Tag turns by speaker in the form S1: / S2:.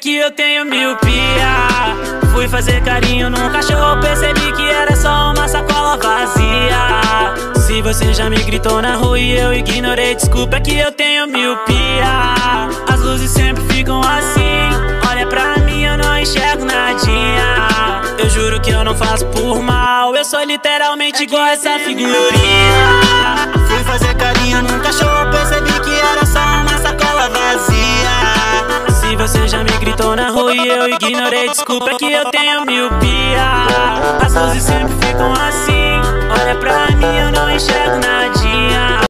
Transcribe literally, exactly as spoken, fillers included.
S1: que eu tenho miopia. Fui fazer carinho num cachorro, percebi que era só uma sacola vazia. Se você já me gritou na rua e eu ignorei, desculpa, é que eu tenho miopia. As luzes sempre ficam assim, olha pra mim, eu não enxergo nadinha. Eu juro que eu não faço por mal, eu sou literalmente igual essa figurinha. Fui fazer carinho num cachorro, percebi que era só uma sacola vazia. Se você já me gritou na rua e eu ignorei, desculpa, é que eu tenho miopia. As luzes sempre ficam assim, olha pra mim, eu não enxergo nadinha.